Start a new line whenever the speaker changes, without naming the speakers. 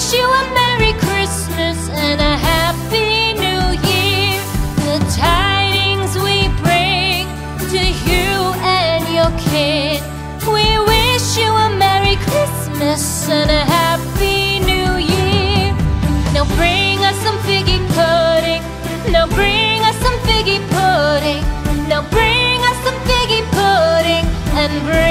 wish you a Merry Christmas and a Happy New Year. The tidings we bring to you and your kid. We wish you a Merry Christmas and a Happy New Year. Now bring us some figgy pudding. Now bring us some figgy pudding. Now bring us some figgy pudding and bring